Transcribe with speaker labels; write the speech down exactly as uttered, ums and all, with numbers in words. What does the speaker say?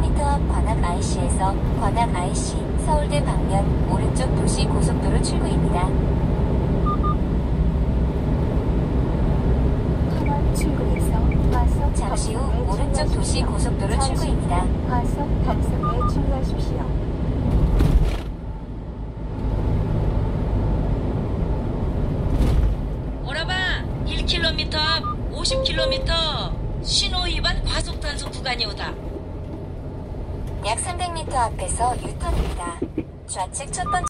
Speaker 1: 미터 앞 관악 아이씨에서 관악 아이씨 서울대 방면 오른쪽 도시 고속도로 출구입니다.
Speaker 2: 하남 출구에서 과속
Speaker 1: 잠시 후
Speaker 2: 단속에
Speaker 1: 오른쪽 도시
Speaker 2: 주의하십시오.
Speaker 1: 고속도로
Speaker 2: 잠시 후
Speaker 1: 출구입니다.
Speaker 2: 과속 단속에 주의하십시오.
Speaker 3: 오라바 일 킬로미터 앞 오십 킬로미터 신호 위반 과속 단속 구간이 오다.
Speaker 1: 약 삼백 미터 앞에서 유턴입니다. 좌측 첫 번째